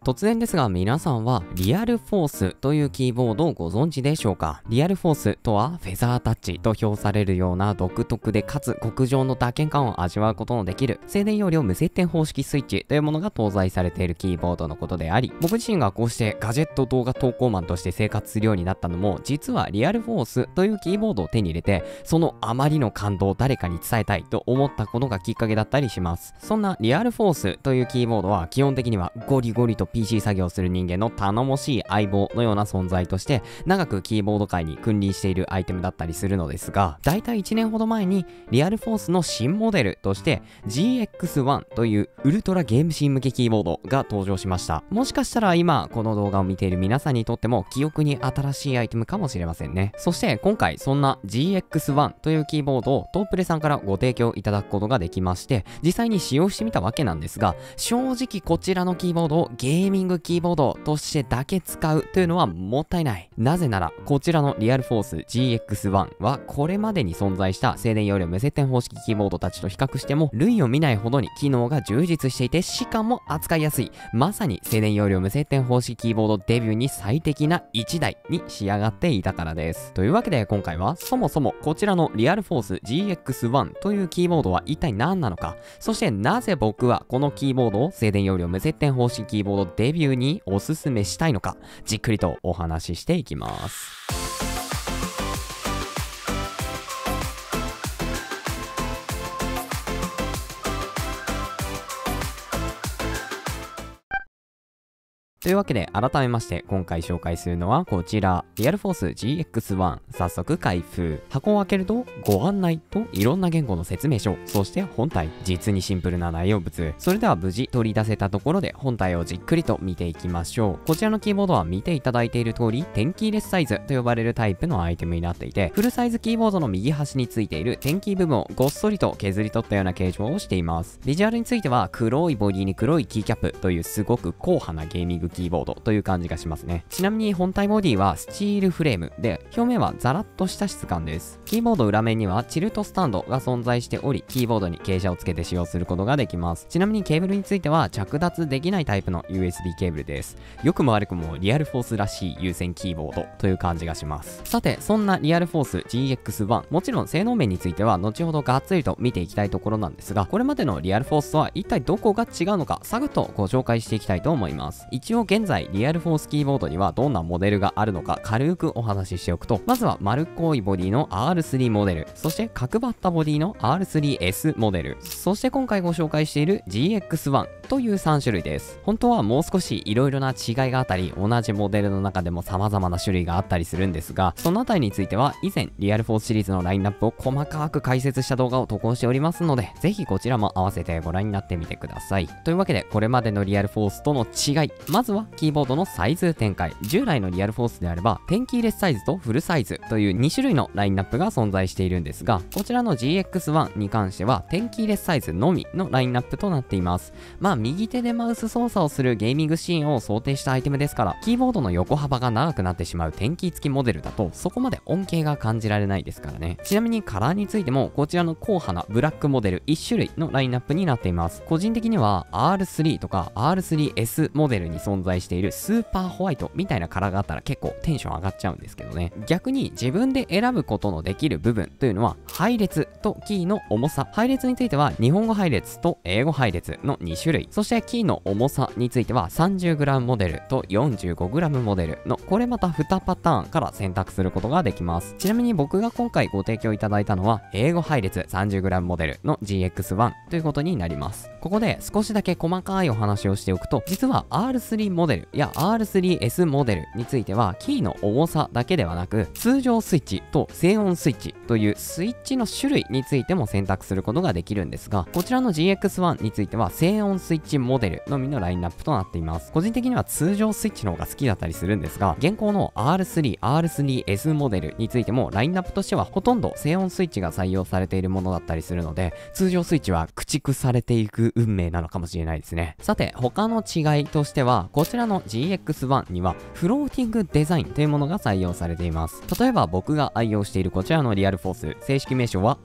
突然ですが皆さんはリアルフォースというキーボードをご存知でしょうか？リアルフォースとはフェザータッチと評されるような独特でかつ極上の打鍵感を味わうことのできる静電容量無接点方式スイッチというものが搭載されているキーボードのことであり、僕自身がこうしてガジェット動画投稿マンとして生活するようになったのも実はリアルフォースというキーボードを手に入れてそのあまりの感動を誰かに伝えたいと思ったことがきっかけだったりします。そんなリアルフォースというキーボードは基本的にはゴリゴリと PC 作業する人間の頼もしい相棒のような存在として長くキーボード界に君臨しているアイテムだったりするのですが、だいたい1年ほど前にリアルフォースの新モデルとして GX1 というウルトラゲームシーン向けキーボードが登場しました。もしかしたら今この動画を見ている皆さんにとっても記憶に新しいアイテムかもしれませんね。そして今回そんな GX1 というキーボードをトープレさんからご提供いただくことができまして、実際に使用してみたわけなんですが、正直こちらのキーボードをゲーミングキーボードとしてだけ使うというのはもったいない。なぜならこちらのリアルフォース GX1 はこれまでに存在した静電容量無接点方式キーボードたちと比較しても類を見ないほどに機能が充実していて、しかも扱いやすい、まさに静電容量無接点方式キーボードデビューに最適な1台に仕上がっていたからです。というわけで今回はそもそもこちらのリアルフォース GX1 というキーボードは一体何なのか、そしてなぜ僕はこのキーボードを静電容量無接点方式キーボードデビューにおすすめしたいのか、じっくりとお話ししていきます。というわけで改めまして今回紹介するのはこちら、リアルフォース GX1。 早速開封。箱を開けるとご案内といろんな言語の説明書、そして本体、実にシンプルな内容物。それでは無事取り出せたところで本体をじっくりと見ていきましょう。こちらのキーボードは見ていただいている通り点キーレスサイズと呼ばれるタイプのアイテムになっていて、フルサイズキーボードの右端についている点キー部分をごっそりと削り取ったような形状をしています。ビジュアルについては黒いボディに黒いキーキャップというすごく硬派なゲーミングキーボードという感じがしますね。ちなみに本体ボディはスチールフレームで表面はザラッとした質感です。キーボード裏面にはチルトスタンドが存在しており、キーボードに傾斜をつけて使用することができます。ちなみにケーブルについては着脱できないタイプの USB ケーブルです。良くも悪くもリアルフォースらしい有線キーボードという感じがします。さてそんなリアルフォース GX1、 もちろん性能面については後ほどがっつりと見ていきたいところなんですが、これまでのリアルフォースとは一体どこが違うのかサクッとご紹介していきたいと思います。一応現在リアルフォースキーボードにはどんなモデルがあるのか軽くお話ししておくと、まずは丸っこいボディの R3 モデル、そして角張ったボディの R3S モデル、そして今回ご紹介している GX1 という3種類です。本当はもう少し色々な違いがあったり、同じモデルの中でも様々な種類があったりするんですが、そのあたりについては以前リアルフォースシリーズのラインナップを細かく解説した動画を投稿しておりますので、ぜひこちらも合わせてご覧になってみてください。というわけでこれまでのリアルフォースとの違い、まずはキーボードのサイズ展開。従来のリアルフォースであれば点キーレスサイズとフルサイズという2種類のラインナップが存在しているんですが、こちらの GX1 に関しては点キーレスサイズのみのラインナップとなっています。右手でマウス操作をするゲーミングシーンを想定したアイテムですから、キーボードの横幅が長くなってしまう点キー付きモデルだとそこまで恩恵が感じられないですからね。ちなみにカラーについてもこちらの硬派なブラックモデル1種類のラインナップになっています。個人的には R3 とか R3S モデルに存在しているスーパーホワイトみたいなカラーがあったら結構テンション上がっちゃうんですけどね。逆に自分で選ぶことのできる部分というのは配列とキーの重さ。配列については日本語配列と英語配列の2種類、そしてキーの重さについては 30g モデルと 45g モデルのこれまた2パターンから選択することができます。ちなみに僕が今回ご提供いただいたのは英語配列 30g モデルの GX1 ということになります。ここで少しだけ細かいお話をしておくと、実は R3 モデルや R3S モデルについてはキーの重さだけではなく通常スイッチと静音スイッチというスイッチの種類についても選択することができるんですが、こちらの GX1 については静音スイッチモデルのみのラインナップとなっています。個人的には通常スイッチの方が好きだったりするんですが、現行の R3、R3S モデルについてもラインナップとしてはほとんど静音スイッチが採用されているものだったりするので、通常スイッチは駆逐されていく運命なのかもしれないですね。さて他の違いとしては、こちらの GX1 にはフローティングデザインというものが採用されています。例えば僕が愛用しているこちららのリアルフォース、正式名称は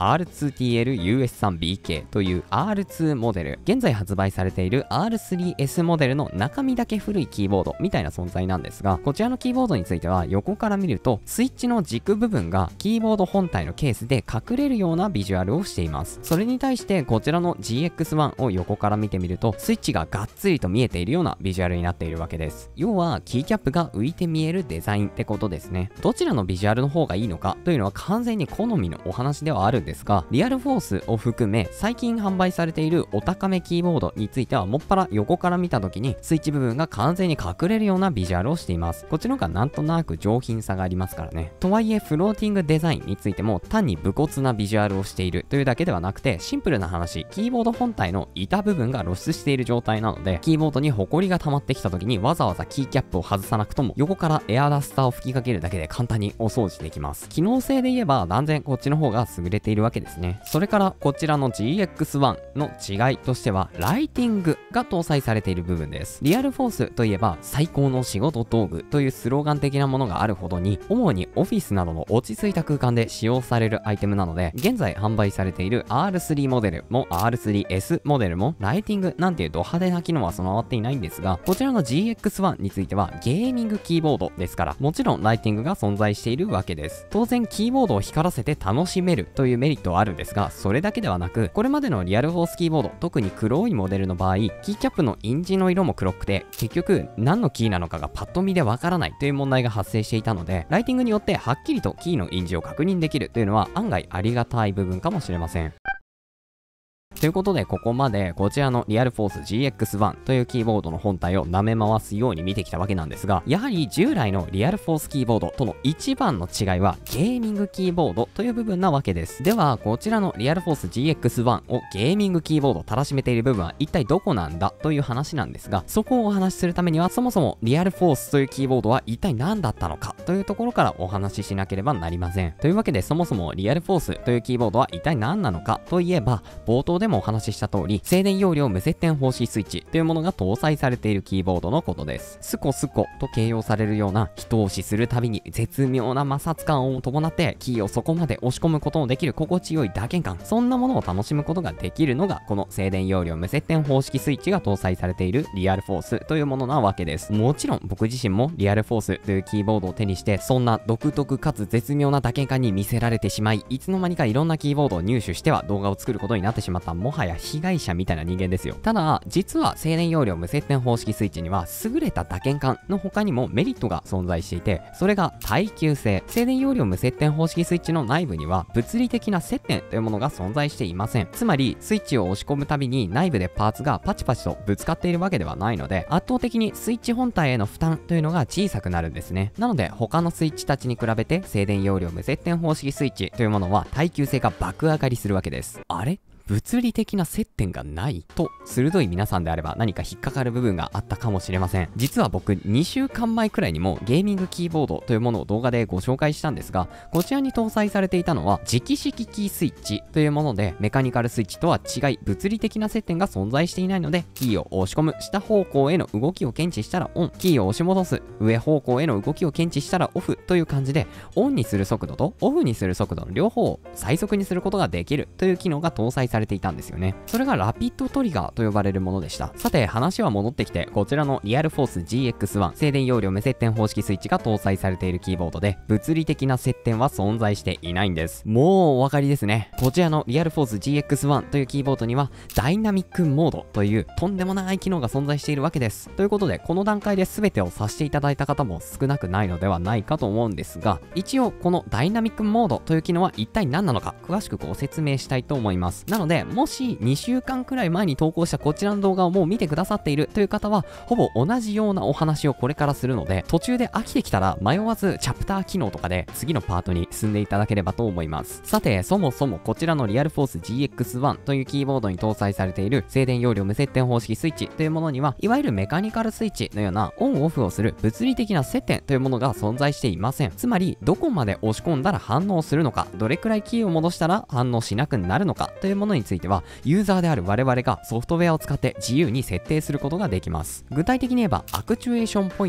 R2TL-US3BK という R2 モデル。現在発売されている R3S モデルの中身だけ古いキーボードみたいな存在なんですが、こちらのキーボードについては横から見るとスイッチの軸部分がキーボード本体のケースで隠れるようなビジュアルをしています。それに対してこちらの GX1 を横から見てみるとスイッチががっつりと見えているようなビジュアルになっているわけです。要はキーキャップが浮いて見えるデザインってことですね。どちらのビジュアルの方がいいのかというのは完全に好みのお話ではあるんですが、リアルフォースを含め最近販売されているお高めキーボードについてはもっぱら横から見た時にスイッチ部分が完全に隠れるようなビジュアルをしています。こっちの方がなんとなく上品さがありますからね。とはいえフローティングデザインについても単に武骨なビジュアルをしているというだけではなくて、シンプルな話、キーボード本体の板部分が露出している状態なので、キーボードにホコリが溜まってきた時にわざわざキーキャップを外さなくとも横からエアダスターを吹きかけるだけで簡単にお掃除できます。機能性で言えば断然こっちの方が優れているわけですね。それからこちらの GX1 の違いとしてはライティングが搭載されている部分です。リアルフォースといえば最高の仕事道具というスローガン的なものがあるほどに、主にオフィスなどの落ち着いた空間で使用されるアイテムなので、現在販売されている R3 モデルも R3S モデルもライティングなんていうド派手な機能は備わっていないんですが、こちらの GX1 についてはゲーミングキーボードですから、もちろんライティングが存在しているわけです。当然キーボードを光らせて楽しめるというメリットはあるんですが、それだけではなく、これまでのリアルフォースキーボード、特に黒いモデルの場合、キーキャップの印字の色も黒くて、結局何のキーなのかがパッと見でわからないという問題が発生していたので、ライティングによってはっきりとキーの印字を確認できるというのは案外ありがたい部分かもしれません。ということで、ここまでこちらのリアルフォース GX1 というキーボードの本体を舐め回すように見てきたわけなんですが、やはり従来のリアルフォースキーボードとの一番の違いはゲーミングキーボードという部分なわけです。では、こちらのリアルフォース GX1 をゲーミングキーボードたらしめている部分は一体どこなんだという話なんですが、そこをお話しするためにはそもそもリアルフォースというキーボードは一体何だったのかというところからお話ししなければなりません。というわけで、そもそもリアルフォースというキーボードは一体何なのかといえば、冒頭でもお話しした通り、静電容量無接点方式スイッチというものが搭載されているキーボードのことです。スコスコと形容されるような一押しするたびに絶妙な摩擦感を伴ってキーをそこまで押し込むことのできる心地よい打鍵感、そんなものを楽しむことができるのがこの静電容量無接点方式スイッチが搭載されているリアルフォースというものなわけです。もちろん僕自身もリアルフォースというキーボードを手にしてそんな独特かつ絶妙な打鍵感に見せられてしまい、いつの間にかいろんなキーボードを入手しては動画を作ることになってしまった、もはや被害者みたいな人間ですよ。ただ実は静電容量無接点方式スイッチには優れた打鍵感の他にもメリットが存在していて、それが耐久性。静電容量無接点方式スイッチの内部には物理的な接点というものが存在していません。つまりスイッチを押し込むたびに内部でパーツがパチパチとぶつかっているわけではないので、圧倒的にスイッチ本体への負担というのが小さくなるんですね。なので他のスイッチたちに比べて静電容量無接点方式スイッチというものは耐久性が爆上がりするわけです。あれ、物理的な接点がないと鋭い皆さんであれば何か引っかかる部分があったかもしれません。実は僕2週間前くらいにもゲーミングキーボードというものを動画でご紹介したんですが、こちらに搭載されていたのは直式キースイッチというもので、メカニカルスイッチとは違い物理的な接点が存在していないので、キーを押し込む下方向への動きを検知したらオン、キーを押し戻す上方向への動きを検知したらオフという感じで、オンにする速度とオフにする速度の両方を最速にすることができるという機能が搭載されていたんですよね。それがラピッドトリガーと呼ばれるものでした。さて話は戻ってきて、こちらのリアルフォース GX1 静電容量無接点方式スイッチが搭載されているキーボードで、物理的な接点は存在していないんです。もうお分かりですね。こちらのリアルフォース GX1 というキーボードにはダイナミックモードというとんでもない機能が存在しているわけです。ということでこの段階で全てをさせていただいた方も少なくないのではないかと思うんですが、一応このダイナミックモードという機能は一体何なのか詳しくご説明したいと思います。なのでもし2週間くらい前に投稿したこちらの動画をもう見てくださっているという方は、ほぼ同じようなお話をこれからするので、途中で飽きてきたら迷わずチャプター機能とかで次のパートに進んでいただければと思います。さてそもそもこちらのリアルフォース GX1 というキーボードに搭載されている静電容量無接点方式スイッチというものには、いわゆるメカニカルスイッチのようなオンオフをする物理的な接点というものが存在していません。つまりどこまで押し込んだら反応するのか、どれくらいキーを戻したら反応しなくなるのかというものについては、ユーザーである我々がソフトウェアを使って自由に設定することができます。具体的に言えばアクチュエーションポイント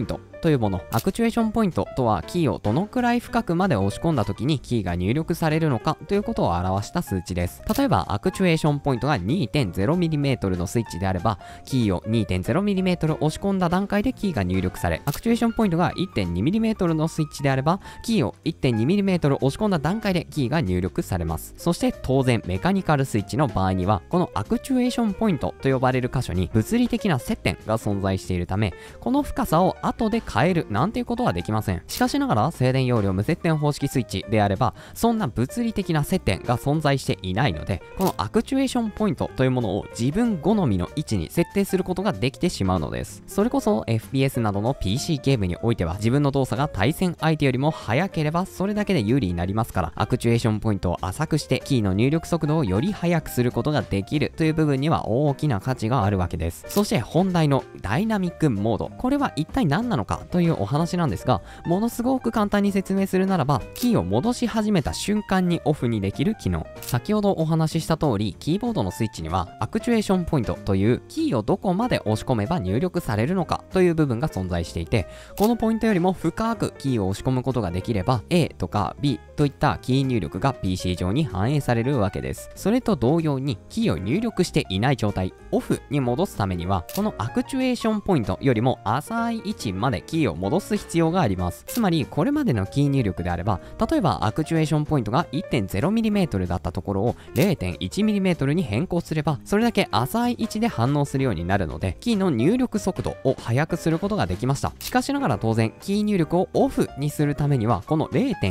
というもの。アクチュエーションポイントとはキーをどのくらい深くまで押し込んだ時にキーが入力されるのかということを表した数値です。例えばアクチュエーションポイントが 2.0mm のスイッチであれば、キーを 2.0mm 押し込んだ段階でキーが入力され、アクチュエーションポイントが 1.2mm のスイッチであれば、キーを 1.2mm 押し込んだ段階でキーが入力されます。そして当然メカニカルスイッチの場合には、このアクチュエーションポイントと呼ばれる箇所に物理的な接点が存在しているため、この深さを後で変えるなんていうことはできません。しかしながら静電容量無接点方式スイッチであれば、そんな物理的な接点が存在していないので、このアクチュエーションポイントというものを自分好みの位置に設定することができてしまうのです。それこそ FPS などの PC ゲームにおいては、自分の動作が対戦相手よりも速ければそれだけで有利になりますから、アクチュエーションポイントを浅くしてキーの入力速度をより速くすることができるという部分には大きな価値があるわけです。そして本題のダイナミックモード、これは一体何なのかというお話なんですが、ものすごく簡単に説明するならば、キーを戻し始めた瞬間にオフにできる機能。先ほどお話しした通り、キーボードのスイッチにはアクチュエーションポイントというキーをどこまで押し込めば入力されるのかという部分が存在していて、このポイントよりも深くキーを押し込むことができれば A とか B といったキー入力が PC 上に反映されるわけです。それと同様にキーを入力していない状態、オフに戻すためには、このアクチュエーションポイントよりも浅い位置までキーを戻す必要があります。つまりこれまでのキー入力であれば、例えばアクチュエーションポイントが 1.0mm だったところを 0.1mm に変更すれば、それだけ浅い位置で反応するようになるので、キーの入力速度を速くすることができました。しかしながら当然キー入力をオフにするためには、この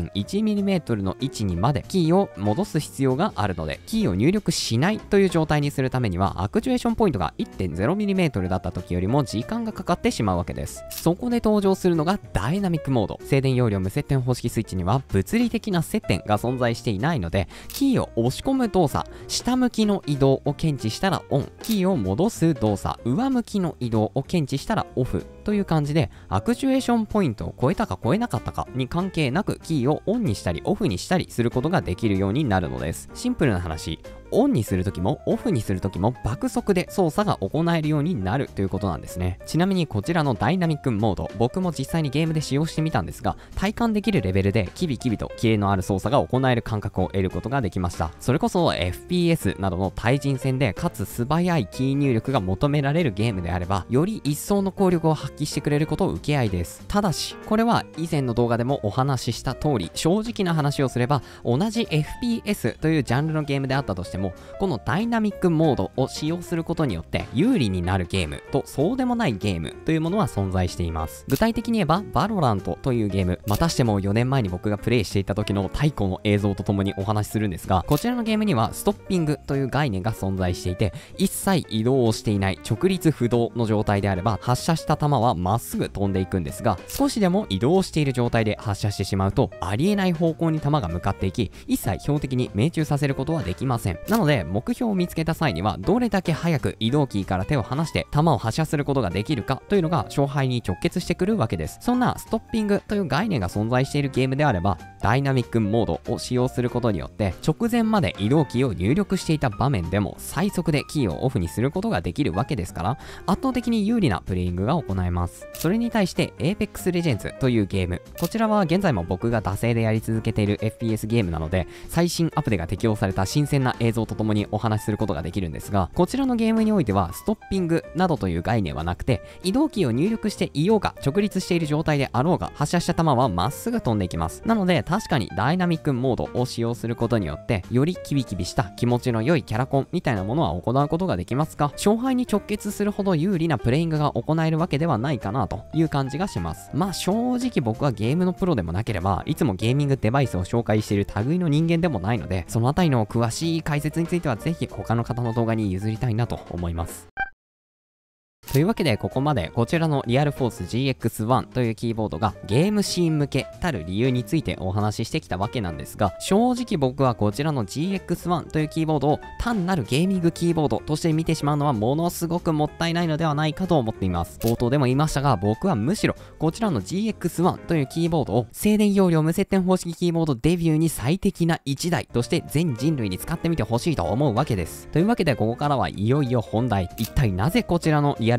0.1mm の位置にまでキーを戻す必要があるので、キーを入力しないという状態にするためには、アクチュエーションポイントが 1.0mm だった時よりも時間がかかってしまうわけです。そこで登場するのがダイナミックモード。静電容量無接点方式スイッチには物理的な接点が存在していないので、キーを押し込む動作、下向きの移動を検知したらオン、キーを戻す動作、上向きの移動を検知したらオフという感じで、アクチュエーションポイントを超えたか超えなかったかに関係なくキーをオンにしたりオフにしたりすることができるようになるのです。シンプルな話、オンにするときもオフにするときも爆速で操作が行えるようになるということなんですね。ちなみにこちらのダイナミックモード、僕も実際にゲームで使用してみたんですが、体感できるレベルでキビキビとキレのある操作が行える感覚を得ることができました。それこそ FPS などの対人戦でかつ素早いキー入力が求められるゲームであれば、より一層の効力を発揮してくれることを受け合いです。ただし、これは以前の動画でもお話しした通り、正直な話をすれば、同じ FPS というジャンルのゲームであったとしても、このダイナミックモードを使用することによって有利になるゲームとそうでもないゲームというものは存在しています。具体的に言えば、バロラントというゲーム、またしても4年前に僕がプレイしていた時の太古の映像とともにお話しするんですが、こちらのゲームにはストッピングという概念が存在していて、一切移動をしていない直立不動の状態であれば、発射した弾はまっすぐ飛んでいくんですが、少しでも移動している状態で発射してしまうと、ありえない方向に弾が向かっていき、一切標的に命中させることはできません。なので、目標を見つけた際には、どれだけ早く移動キーから手を離して弾を発射することができるかというのが勝敗に直結してくるわけです。そんなストッピングという概念が存在しているゲームであれば、ダイナミックモードを使用することによって、直前まで移動キーを入力していた場面でも最速でキーをオフにすることができるわけですから、圧倒的に有利なプレイングが行えます。それに対して Apex Legends というゲーム、こちらは現在も僕が惰性でやり続けている FPS ゲームなので、最新アップデが適用された新鮮な映像とともにお話しすることができるんですが、こちらのゲームにおいてはストッピングなどという概念はなくて、移動キーを入力していようが直立している状態であろうが、発射した弾はまっすぐ飛んでいきます。なので確かにダイナミックモードを使用することによって、よりキビキビした気持ちの良いキャラコンみたいなものは行うことができますが、勝敗に直結するほど有利なプレイングが行えるわけではないかなという感じがします。まあ正直僕はゲームのプロでもなければ、いつもゲーミングデバイスを紹介している類の人間でもないので、そのあたりの詳しい解説についてはぜひ他の方の動画に譲りたいなと思います。というわけでここまでこちらのリアルフォース GX1 というキーボードがゲームシーン向けたる理由についてお話ししてきたわけなんですが、正直僕はこちらの GX1 というキーボードを単なるゲーミングキーボードとして見てしまうのはものすごくもったいないのではないかと思っています。冒頭でも言いましたが、僕はむしろこちらの GX1 というキーボードを静電容量無接点方式キーボードデビューに最適な1台として全人類に使ってみてほしいと思うわけです。というわけでここからはいよいよ本題、一体なぜこちらのリアル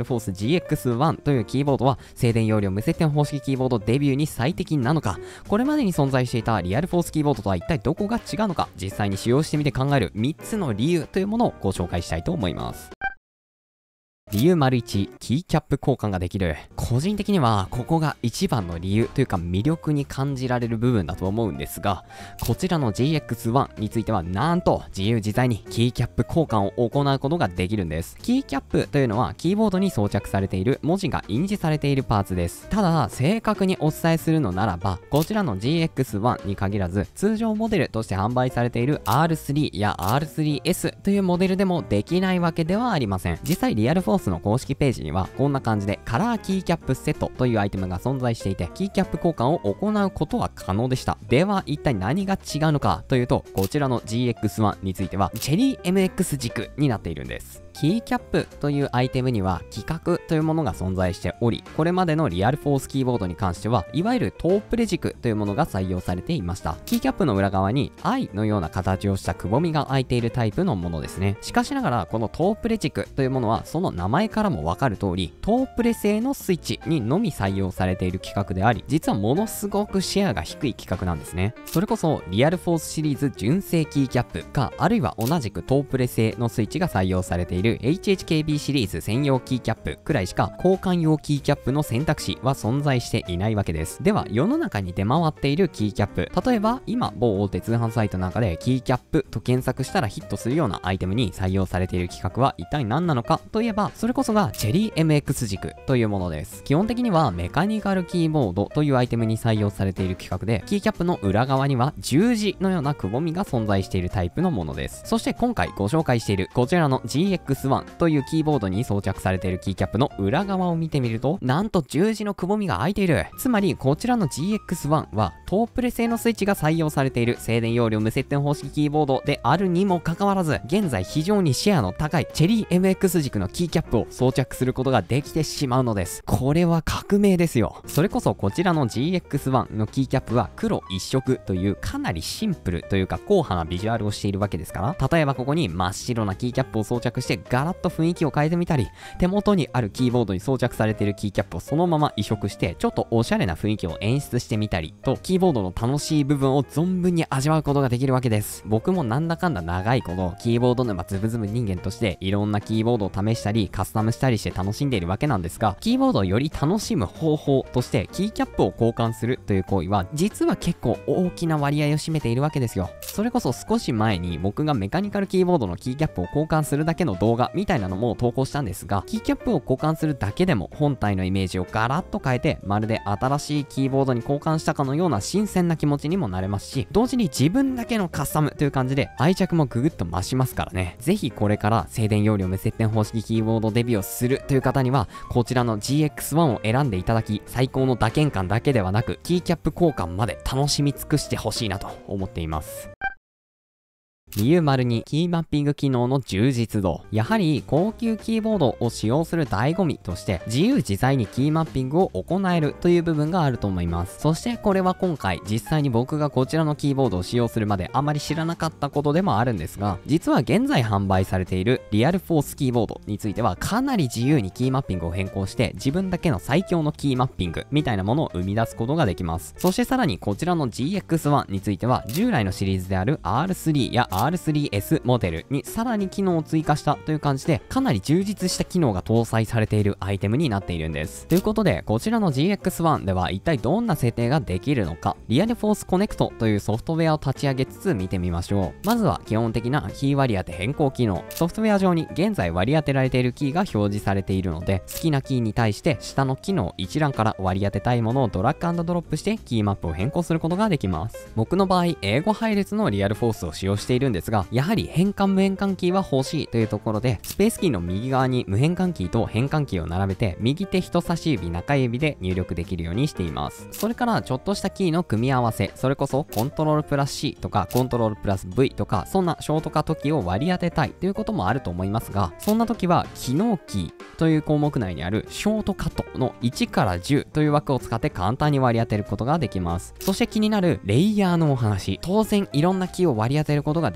RealForce GX1 というキーボードは静電容量無接点方式キーボードデビューに最適なのか、これまでに存在していたRealForceキーボードとは一体どこが違うのか、実際に使用してみて考える3つの理由というものをご紹介したいと思います。理由 ①、キーキャップ交換ができる。個人的にはここが一番の理由というか魅力に感じられる部分だと思うんですが、こちらの GX1 についてはなんと自由自在にキーキャップ交換を行うことができるんです。キーキャップというのはキーボードに装着されている文字が印字されているパーツです。ただ正確にお伝えするのならば、こちらの GX1 に限らず通常モデルとして販売されている R3 や R3S というモデルでもできないわけではありません。実際RealForceの公式ページにはこんな感じでカラーキーキャップセットというアイテムが存在していて、キーキャップ交換を行うことは可能でした。では一体何が違うのかというと、こちらの GX1 についてはチェリー MX 軸になっているんです。キーキャップというアイテムには規格というものが存在しており、これまでのRealForceキーボードに関してはいわゆるトープレ軸というものが採用されていました。キーキャップの裏側に I のような形をしたくぼみが開いているタイプのものですね。しかしながらこのトープレ軸というものはその名前からもわかる通りトープレ製のスイッチにのみ採用されている規格であり、実はものすごくシェアが低い規格なんですね。それこそRealForceシリーズ純正キーキャップか、あるいは同じくトープレ製のスイッチが採用されている HHKBシリーズ専用キーキャップくらいしか交換用キーキャップの選択肢は存在していないわけです。では世の中に出回っているキーキャップ、例えば今某大手通販サイトの中でキーキャップと検索したらヒットするようなアイテムに採用されている規格は一体何なのかといえば、それこそがチェリー MX 軸というものです。基本的にはメカニカルキーボードというアイテムに採用されている規格で、キーキャップの裏側には十字のようなくぼみが存在しているタイプのものです。そして今回ご紹介しているこちらの GX1 というキーボードに装着されているキーキャップの裏側を見てみると、なんと十字のくぼみが開いている。つまりこちらの GX1 はトープレ製のスイッチが採用されている静電容量無接点方式キーボードであるにもかかわらず、現在非常にシェアの高いチェリー MX 軸のキーキャップを装着することができてしまうのです。これは革命ですよ。それこそこちらの GX1 のキーキャップは黒一色というかなりシンプルというか硬派なビジュアルをしているわけですから、例えばここに真っ白なキーキャップを装着してガラッと雰囲気を変えてみたり、手元にあるキーボードに装着されているキーキャップをそのまま移植してちょっとおしゃれな雰囲気を演出してみたりと、キーボードの楽しい部分を存分に味わうことができるわけです。僕もなんだかんだ長いことキーボード沼ズブズブ人間としていろんなキーボードを試したりカスタムしたりして楽しんでいるわけなんですが、キーボードをより楽しむ方法としてキーキャップを交換するという行為は実は結構大きな割合を占めているわけですよ。それこそ少し前に僕がメカニカルキーボードのキーキャップを交換するだけの動画みたいなのも投稿したんですが、キーキャップを交換するだけでも本体のイメージをガラッと変えて、まるで新しいキーボードに交換したかのような新鮮な気持ちにもなれますし、同時に自分だけのカスタムという感じで愛着もググッと増しますからね。ぜひこれから静電容量無接点方式キーボードデビューをするという方にはこちらの GX1 を選んでいただき、最高の打鍵感だけではなくキーキャップ交換まで楽しみ尽くしてほしいなと思っています。理由 ②、キーマッピング機能の充実度。やはり高級キーボードを使用する醍醐味として自由自在にキーマッピングを行えるという部分があると思います。そしてこれは今回実際に僕がこちらのキーボードを使用するまであまり知らなかったことでもあるんですが、実は現在販売されているRealForceキーボードについてはかなり自由にキーマッピングを変更して自分だけの最強のキーマッピングみたいなものを生み出すことができます。そしてさらにこちらの GX1 については従来のシリーズである R3 やR3S モデルにさらに機能を追加したという感じで、かなり充実した機能が搭載されているアイテムになっているんです。ということでこちらの GX1 では一体どんな設定ができるのか、RealForce Connect というソフトウェアを立ち上げつつ見てみましょう。まずは基本的なキー割り当て変更機能。ソフトウェア上に現在割り当てられているキーが表示されているので、好きなキーに対して下の機能一覧から割り当てたいものをドラッグ&ドロップしてキーマップを変更することができます。僕の場合英語配列のRealForceを使用しているんですが、やはり変換無変換キーは欲しいというところで、スペースキーの右側に無変換キーと変換キーを並べて右手人差し指中指で入力できるようにしています。それからちょっとしたキーの組み合わせ、それこそコントロールプラス C とかコントロールプラス V とか、そんなショートカットキーを割り当てたいということもあると思いますが、そんな時は機能キーという項目内にあるショートカットの1から10という枠を使って簡単に割り当てることができます。そして気になるレイヤーのお話、当然いろんなキーを割り当てることがで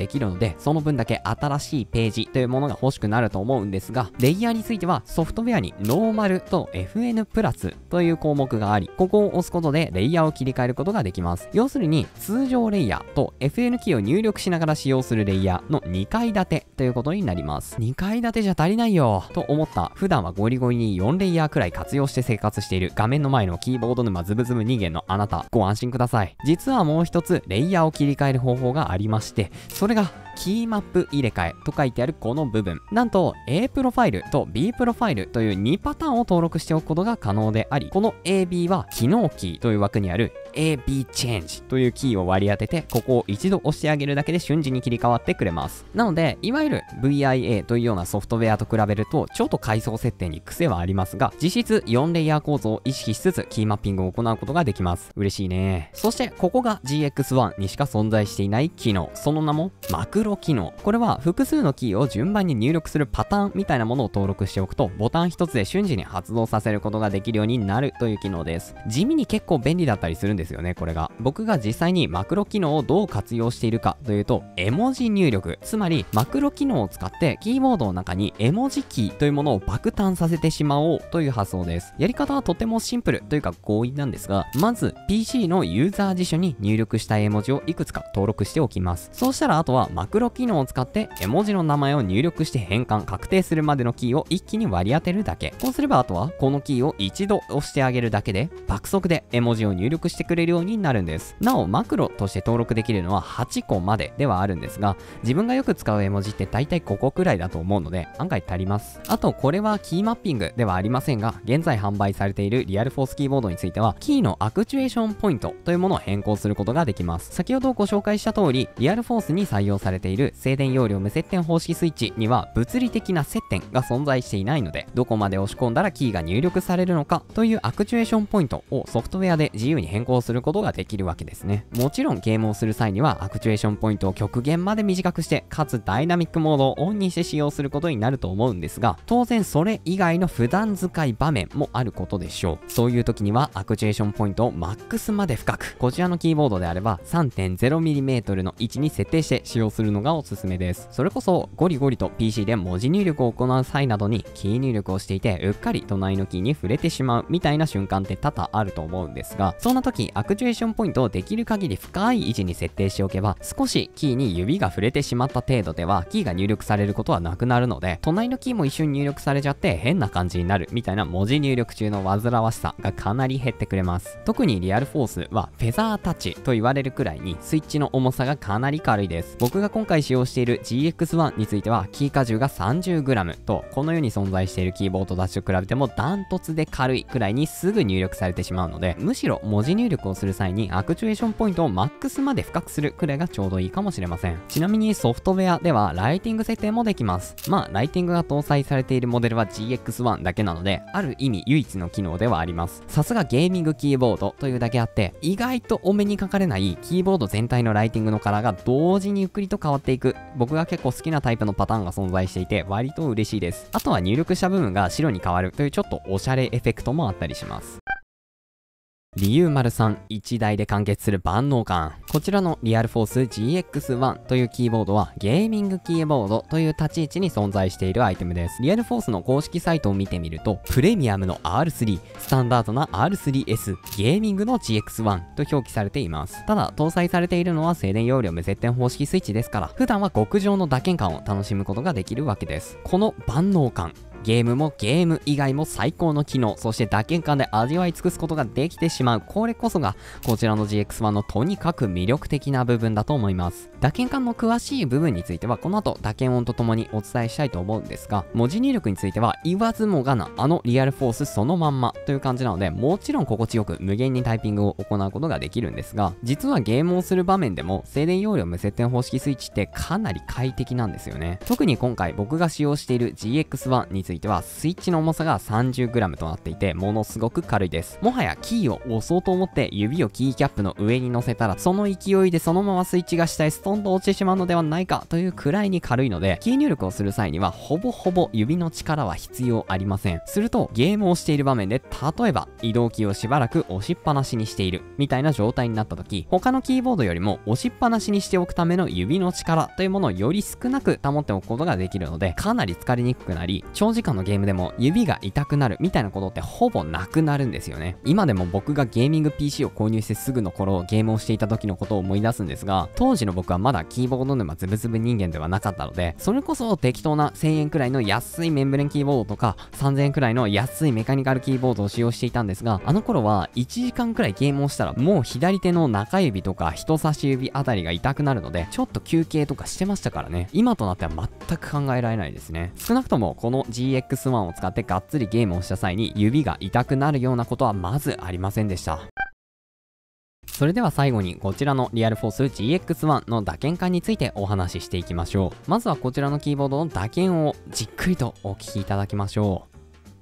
できるので、その分だけ新しいページというものが欲しくなると思うんですが、レイヤーについてはソフトウェアにノーマルと FN プラスという項目があり、ここを押すことでレイヤーを切り替えることができます。要するに通常レイヤーと FN キーを入力しながら使用するレイヤーの2階建てということになります。2階建てじゃ足りないよと思った、普段はゴリゴリに4レイヤーくらい活用して生活している画面の前のキーボード沼ズブズブ人間のあなた、ご安心ください。実はもう一つレイヤーを切り替える方法がありまして、それがキーマップ入れ替えと書いてあるこの部分。なんと A プロファイルと B プロファイルという2パターンを登録しておくことが可能であり、この AB は機能キーという枠にある AB チェンジというキーを割り当てて、ここを一度押してあげるだけで瞬時に切り替わってくれます。なのでいわゆる VIA というようなソフトウェアと比べるとちょっと階層設定に癖はありますが、実質4レイヤー構造を意識しつつキーマッピングを行うことができます。嬉しいね。そしてここが GX1 にしか存在していない機能、その名もマクロ機能。これは複数のキーを順番に入力するパターンみたいなものを登録しておくと、ボタン一つで瞬時に発動させることができるようになるという機能です。地味に結構便利だったりするんですよね、これが。僕が実際にマクロ機能をどう活用しているかというと、絵文字入力、つまりマクロ機能を使ってキーボードの中に絵文字キーというものを爆誕させてしまおうという発想です。やり方はとてもシンプルというか強引なんですが、まず PC のユーザー辞書に入力した絵文字をいくつか登録しておきます。そうしたらあとはマクロ機能を使って絵文字の名前を入力して変換確定するまでのキーを一気に割り当てるだけ。こうすればあとはこのキーを一度押してあげるだけで爆速で絵文字を入力してくれるようになるんです。なおマクロとして登録できるのは8個までではあるんですが、自分がよく使う絵文字って大体5個くらいだと思うので案外足ります。あとこれはキーマッピングではありませんが、現在販売されているリアルフォースキーボードについてはキーのアクチュエーションポイントというものを変更することができます。先ほどご紹介した通り、リアルフォースに採用されている静電容量無接点方式スイッチには物理的な接点が存在していないので、どこまで押し込んだらキーが入力されるのかというアクチュエーションポイントをソフトウェアで自由に変更することができるわけですね。もちろんゲームをする際にはアクチュエーションポイントを極限まで短くして、かつダイナミックモードをオンにして使用することになると思うんですが、当然それ以外の普段使い場面もあることでしょう。そういう時にはアクチュエーションポイントをマックスまで深く、こちらのキーボードであれば 3.0mm の位置に設定して使用するのがおすすめです。それこそゴリゴリと PC で文字入力を行う際などにキー入力をしていてうっかり隣のキーに触れてしまうみたいな瞬間って多々あると思うんですが、そんな時アクチュエーションポイントをできる限り深い位置に設定しておけば、少しキーに指が触れてしまった程度ではキーが入力されることはなくなるので、隣のキーも一緒に入力されちゃって変な感じになるみたいな文字入力中の煩わしさがかなり減ってくれます。特にリアルフォースはフェザータッチと言われるくらいにスイッチの重さがかなり軽いです。僕が今回使用している GX1 についてはキー荷重が 30g と、この世に存在しているキーボードたちと比べてもダントツで軽いくらいにすぐ入力されてしまうので、むしろ文字入力をする際にアクチュエーションポイントをマックスまで深くするくらいがちょうどいいかもしれません。ちなみにソフトウェアではライティング設定もできます。ライティングが搭載されているモデルは GX1 だけなので、ある意味唯一の機能ではあります。さすがゲーミングキーボードというだけあって、意外とお目にかかれないキーボード全体のライティングのカラーが同時にゆっくりと変わっていく、僕が結構好きなタイプのパターンが存在していて割と嬉しいです。あとは入力した部分が白に変わるというちょっとおしゃれエフェクトもあったりします。理由丸3、1台で完結する万能感。こちらのリアルフォース GX1 というキーボードはゲーミングキーボードという立ち位置に存在しているアイテムです。リアルフォースの公式サイトを見てみると、プレミアムの R3、スタンダードな R3S、ゲーミングの GX1 と表記されています。ただ、搭載されているのは静電容量無接点方式スイッチですから、普段は極上の打鍵感を楽しむことができるわけです。この万能感、ゲームもゲーム以外も最高の機能、そして打鍵感で味わい尽くすことができてしまう。これこそがこちらの GX1 のとにかく魅力的な部分だと思います。打鍵感の詳しい部分についてはこの後打鍵音とともにお伝えしたいと思うんですが、文字入力については言わずもがなあのリアルフォースそのまんまという感じなので、もちろん心地よく無限にタイピングを行うことができるんですが、実はゲームをする場面でも静電容量無接点方式スイッチってかなり快適なんですよね。特に今回僕が使用している GX1 についていてはスイッチの重さが 30g となっていて、ものすごく軽いです。もはやキーを押そうと思って指をキーキャップの上に乗せたら、その勢いでそのままスイッチが下へストンと落ちてしまうのではないかというくらいに軽いので、キー入力をする際にはほぼほぼ指の力は必要ありません。するとゲームをしている場面で、例えば移動キーをしばらく押しっぱなしにしているみたいな状態になった時、他のキーボードよりも押しっぱなしにしておくための指の力というものをより少なく保っておくことができるので、かなり疲れにくくなり、長時間のゲームでも指が痛くなるみたいなことってほぼなくなるんですよね。今でも僕がゲーミング PC を購入してすぐの頃、ゲームをしていた時のことを思い出すんですが、当時の僕はまだキーボード沼ズブズブ人間ではなかったので、それこそ適当な1000円くらいの安いメンブレンキーボードとか3000円くらいの安いメカニカルキーボードを使用していたんですが、あの頃は1時間くらいゲームをしたらもう左手の中指とか人差し指あたりが痛くなるので、ちょっと休憩とかしてましたからね。今となっては全く考えられないですね。少なくともこの GX1 を使ってがっつりゲームをした際に指が痛くなるようなことはまずありませんでした。それでは最後にこちらのリアルフォース GX1 の打鍵感についてお話ししていきましょう。まずはこちらのキーボードの打鍵をじっくりとお聞きいただきましょう。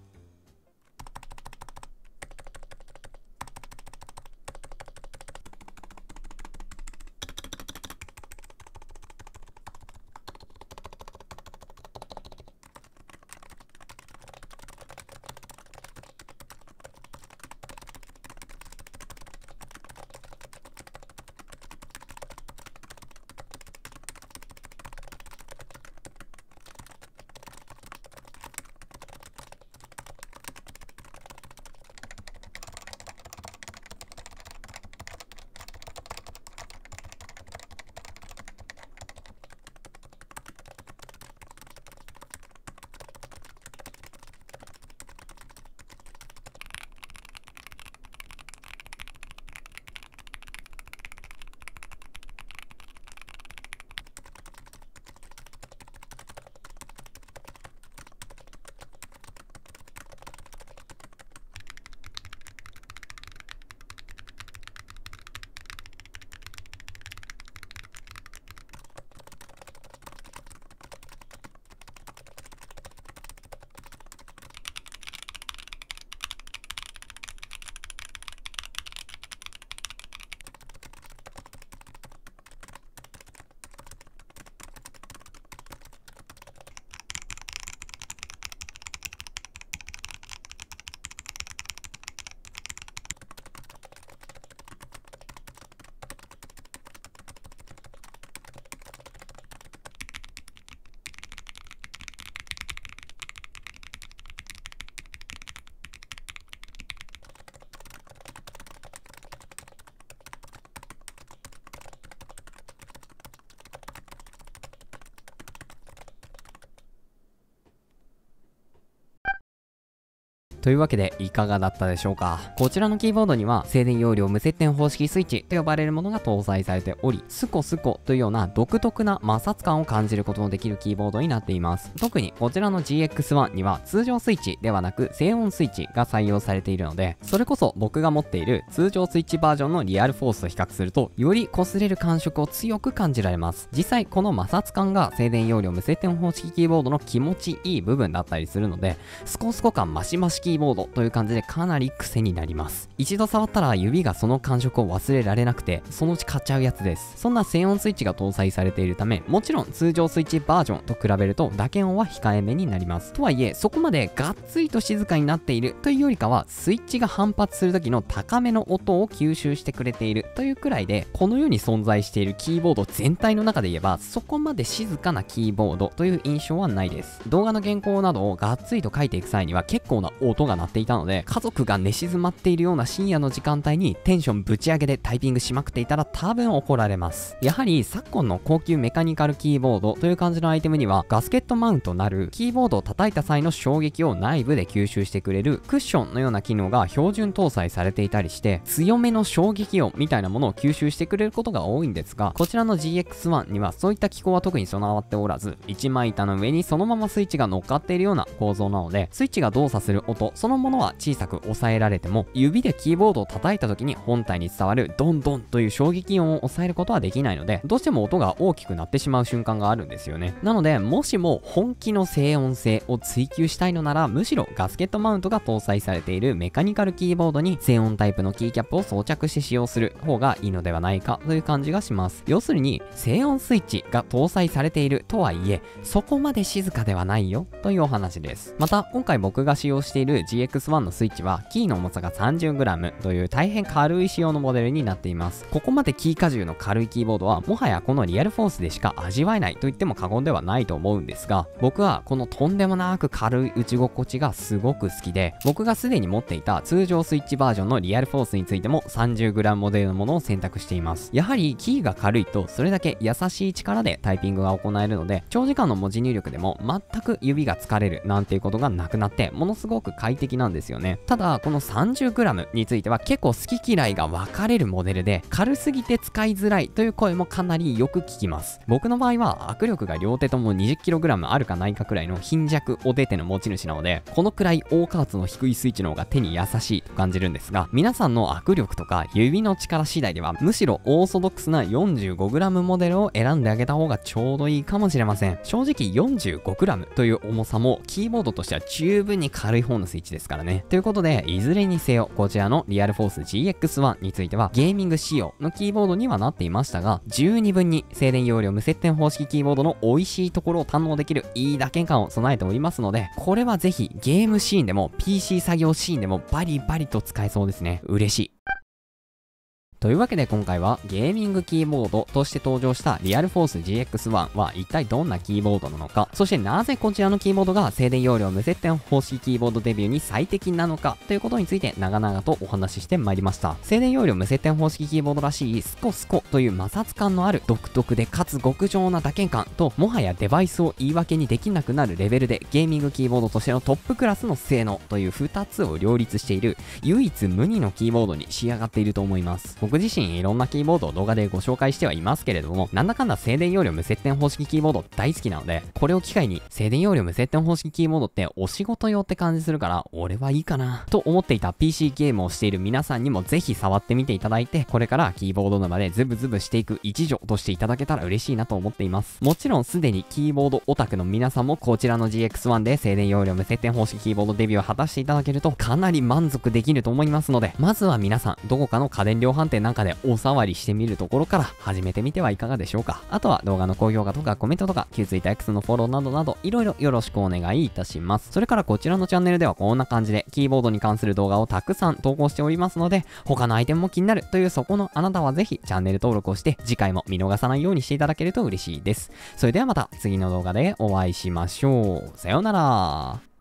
というわけでいかがだったでしょうか。こちらのキーボードには静電容量無接点方式スイッチと呼ばれるものが搭載されており、スコスコというような独特な摩擦感を感じることのできるキーボードになっています。特にこちらの GX1 には通常スイッチではなく静音スイッチが採用されているので、それこそ僕が持っている通常スイッチバージョンのリアルフォースと比較すると、より擦れる感触を強く感じられます。実際この摩擦感が静電容量無接点方式キーボードの気持ちいい部分だったりするので、スコスコ感マシマシキーボードという感じでかなり癖になります。一度触ったら指がその感触を忘れられなくて、そのうち買っちゃうやつです。そんな静音スイッチが搭載されているため、もちろん通常スイッチバージョンと比べると打鍵音は控えめになります。とはいえ、そこまでがっつりと静かになっているというよりかは、スイッチが反発する時の高めの音を吸収してくれているというくらいで、この世に存在しているキーボード全体の中で言えば、そこまで静かなキーボードという印象はないです。動画の原稿などをがっつりと書いていく際には結構な音が鳴っていたので、家族が寝静まっているような深夜の時間帯にテンションぶち上げでタイピングしまくっていたら多分怒られます。やはり昨今の高級メカニカルキーボードという感じのアイテムには、ガスケットマウントなるキーボードを叩いた際の衝撃を内部で吸収してくれるクッションのような機能が標準搭載されていたりして、強めの衝撃音みたいなものを吸収してくれることが多いんですが、こちらの GX1 にはそういった機構は特に備わっておらず、一枚板の上にそのままスイッチが乗っかっているような構造なので、スイッチが動作する音そのものは小さく抑えられても、指でキーボードを叩いた時に本体に伝わるドンドンという衝撃音を抑えることはできないので、どうしても音が大きくなってしまう瞬間があるんですよね。なので、もしも本気の静音性を追求したいのなら、むしろガスケットマウントが搭載されているメカニカルキーボードに静音タイプのキーキャップを装着して使用する方がいいのではないかという感じがします。要するに、静音スイッチが搭載されているとはいえ、そこまで静かではないよというお話です。また、今回僕が使用している GX1 のスイッチは、キーの重さが 30g という大変軽い仕様のモデルになっています。ここまでキー荷重の軽いキーボードは、もはやこのリアルフォースでしか味わえないと言っても過言ではないと思うんですが、僕はこのとんでもなく軽い打ち心地がすごく好きで、僕がすでに持っていた通常スイッチバージョンのリアルフォースについても 30g モデルのものを選択しています。やはりキーが軽いとそれだけ優しい力でタイピングが行えるので、長時間の文字入力でも全く指が疲れるなんていうことがなくなって、ものすごく快適なんですよね。ただ、この 30g については結構好き嫌いが分かれるモデルで、軽すぎて使いづらいという声もかなりよく聞きます。僕の場合は握力が両手とも 20kg あるかないかくらいの貧弱お手手の持ち主なので、このくらい大加圧の低いスイッチの方が手に優しいと感じるんですが、皆さんの握力とか指の力次第では、むしろオーソドックスな 45g モデルを選んであげた方がちょうどいいかもしれません。正直 45g という重さもキーボードとしては十分に軽い方のスイッチですからね。ということで、いずれにせよこちらのリアルフォース GX1 についてはゲーミング仕様のキーボードにはなっていましたが、十二分に静電容量無接点方式キーボードの美味しいところを堪能できるいい打鍵感を備えておりますので、これはぜひゲームシーンでも PC 作業シーンでもバリバリと使えそうですね。嬉しい。というわけで今回はゲーミングキーボードとして登場したリアルフォース GX1 は一体どんなキーボードなのか、そしてなぜこちらのキーボードが静電容量無接点方式キーボードデビューに最適なのかということについて長々とお話ししてまいりました。静電容量無接点方式キーボードらしいスコスコという摩擦感のある独特でかつ極上な打鍵感と、もはやデバイスを言い訳にできなくなるレベルでゲーミングキーボードとしてのトップクラスの性能という2つを両立している唯一無二のキーボードに仕上がっていると思います。僕自身いろんなキーボードを動画でご紹介してはいますけれども、なんだかんだ静電容量無接点方式キーボード大好きなので、これを機会に静電容量無接点方式キーボードってお仕事用って感じするから俺はいいかなと思っていた PC ゲームをしている皆さんにもぜひ触ってみていただいて、これからキーボード沼でズブズブしていく一助としていただけたら嬉しいなと思っています。もちろんすでにキーボードオタクの皆さんもこちらの GX1 で静電容量無接点方式キーボードデビューを果たしていただけるとかなり満足できると思いますので、まずは皆さんどこかの家電量販店なんかでお触りしてみるところから始めてみてはいかがでしょうか。あとは動画の高評価とかコメントとか旧 TwitterX のフォローなどなどいろいろよろしくお願いいたします。それからこちらのチャンネルではこんな感じでキーボードに関する動画をたくさん投稿しておりますので、他のアイテムも気になるというそこのあなたはぜひチャンネル登録をして次回も見逃さないようにしていただけると嬉しいです。それではまた次の動画でお会いしましょう。さようなら。